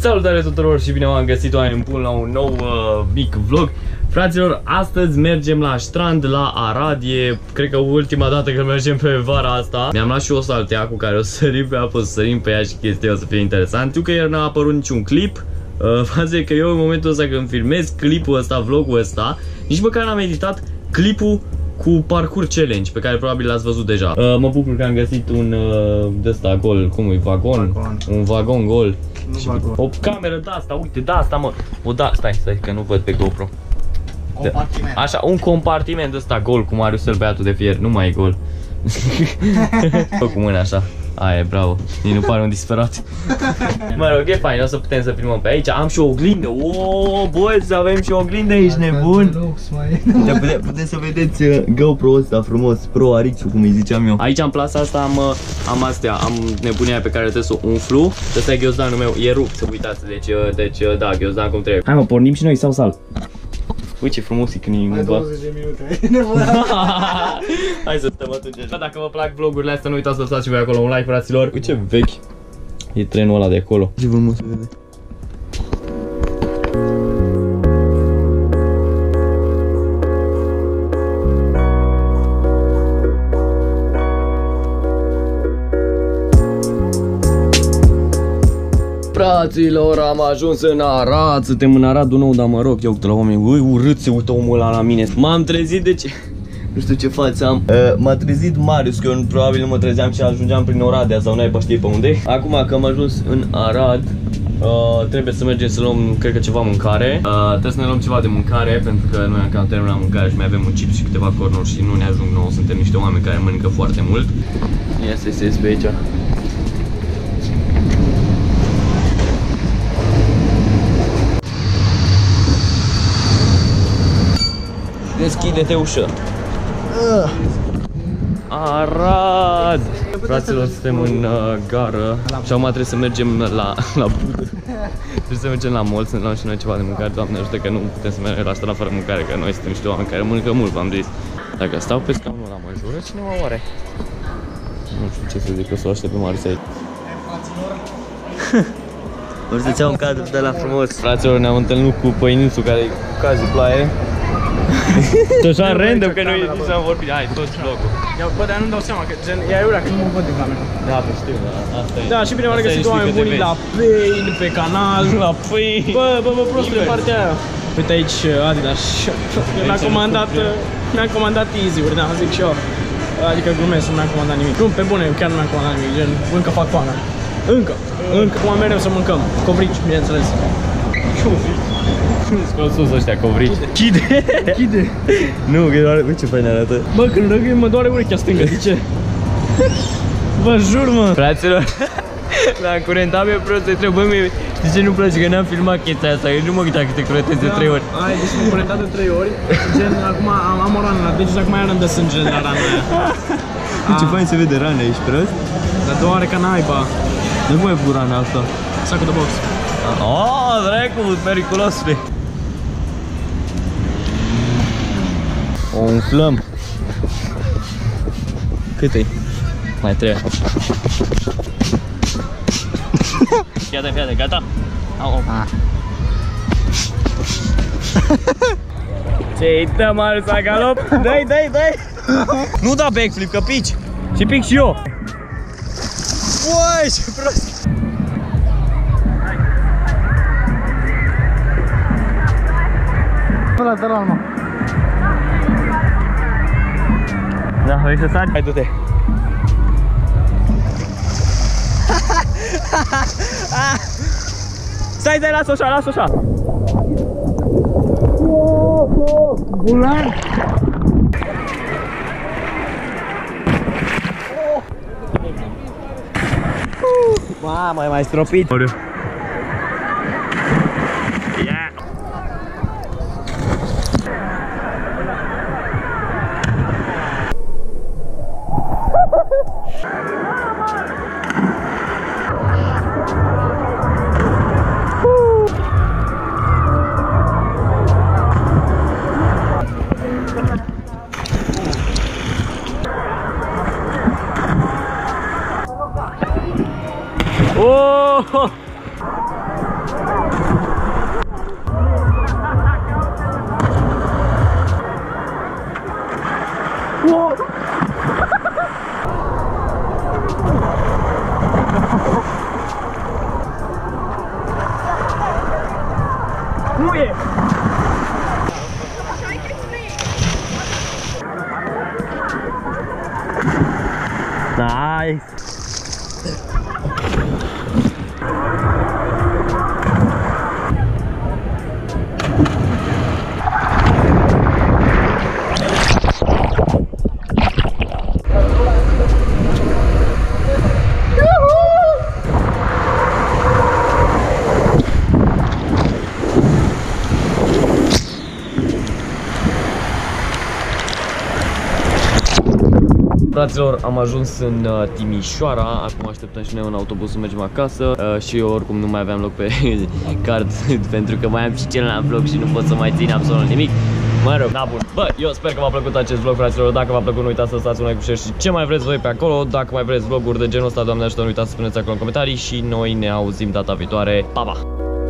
Salutare tuturor și bine v-am găsit, oameni buni, la un nou mic vlog. Fraților, astăzi mergem la strand la Arad. E, cred că ultima dată când mergem pe vara asta. Mi-am luat și o saltea cu care o să sărim pe apă, să sărim pe ea și chestia o să fie interesant. Știu că ieri n-a apărut niciun clip. Față că eu în momentul ăsta când filmez clipul ăsta, vlogul ăsta, nici măcar n-am editat clipul cu parcurs challenge, pe care probabil l-ați văzut deja. Mă bucur că am găsit un de-ăsta gol, cum e, vagon? Un vagon gol. Și o cameră de-asta, uite, de-asta, mă. O da, stai, că nu văd pe GoPro. Compartiment. Așa, un compartiment ăsta gol, cu Mariusel, băiatul de fier, nu mai e gol. Cu mâna așa. Aia, bravo. Nici nu pare un disperat. Mă rog, e fain, o să putem să filmăm pe aici. Am și o oglindă. O, băi, să avem și o oglindă, ești nebun. Puteți să vedeți GoPro ăsta frumos, Pro Arixu, cum îi ziceam eu. Aici în plasa asta am astea, am nebunia pe care trebuie să o umflu. Ăsta e ghiozdanul meu, e rupt, să uitați, deci da, ghiozdan cum trebuie. Hai mă, pornim și noi sau sal? Uite ce frumos e când e mai 20 de minute. Hai să stăm atunci. Dacă vă plac vlogurile astea, nu uitați să lăsați și voi acolo un like, fraților. Uite ce vechi e trenul ăla de acolo. Ce frumos se vede. Fraților, am ajuns în Arad. Suntem în Aradul nou, dar mă rog, eu de la oameni, ui, urât se uită omul ăla la mine. M-am trezit, deci nu știu ce față am. M-a trezit Marius, că eu probabil nu mă trezeam și ajungeam prin Oradea sau n-ai știe pe unde. Acum că am ajuns în Arad, trebuie să mergem să luăm, cred că ceva mâncare. Trebuie să ne luăm ceva de mâncare, pentru că noi am terminat mâncarea și mai avem un chips și câteva cornuri și nu ne ajung nouă. Suntem niște oameni care mănâncă foarte mult. Ia să ies pe aici. Deschide-te ușă. Arad! Fraților, suntem în gară și acum trebuie să mergem la Budă. Trebuie să mergem la mall să ne luăm și noi ceva de mâncare. Doamne ajută că nu putem să mergem la strand fără mâncare, că noi suntem niște oameni care mănâncă mult, v-am zis. Dacă stau pe scaunul ăla, mă jură, cine mă oare? Nu știu ce să zic, o să o aștept pe Marius aici. O să-ți iau un cadru de la frumos. Fraților, ne-am întâlnit cu păinuțul care e cu cazi ploaie. Și așa random că noi nici n-am vorbit. Hai, tot vlogul. Bă, dar nu-mi dau seama că gen, ea iurea când mă văd din cameră. Da, pe știu, asta e. Da, și bine m-am găsit oameni buni la Pain, pe canal. La Pain. Bă, prostule, partea aia. Uite aici Adidas. Mi-am comandat easy-uri, da, zic și eu. Adică glumesc, nu mi-am comandat nimic. Nu, pe bune, chiar nu mi-am comandat nimic, gen, încă fac foamea. Încă. Acum mereu să mâncăm. Covrici, bineînțeles. Scos sus ăștia, covrici. Chide. Nu, că doare, uite ce fain arată. Bă, când râg mă doare urechea stângă, de ce? Vă jur, mă. Fraților, l-am curentat pe prost, să întrebăm de ce nu place, că n-am filmat chestia asta, eu nu mă gândeam că te curentez de 3 ori. Ai, deci m-am curentat de 3 ori, gen, acum am o rană la deci acum mai de sânge la rana aia. Ce fain se vede rana, ești prost? Dar doare ca naiba. Nu mai cu rana asta. Sacul de box. Oh, dracu, periculosule. O umflăm. Cât-i? Mai trebuie. Fiate, gata? Au. Ce-i dă, Marius, la galop? Dai! Nu da backflip, că pici. Și pic și eu. Uai, ce prost. Lateral, mă. Da, vrei să sari? Hai, du-te. Stai, lasă-o așa. Bulan! Mamă, e mai stropit. Oh! Muie! Nice! Fraților, am ajuns în Timișoara, acum așteptăm și noi un autobuz să mergem acasă și eu oricum nu mai aveam loc pe card pentru că mai am și celălalt vlog și nu pot să mai țin absolut nimic. Mă rog, da, bun. Bă, eu sper că v-a plăcut acest vlog, fraților. Dacă v-a plăcut, nu uitați să lăsați un like, share și ce mai vreți voi pe acolo. Dacă mai vreți vloguri de genul ăsta, Doamne ajută, nu uitați să spuneți acolo în comentarii și noi ne auzim data viitoare. Pa, pa!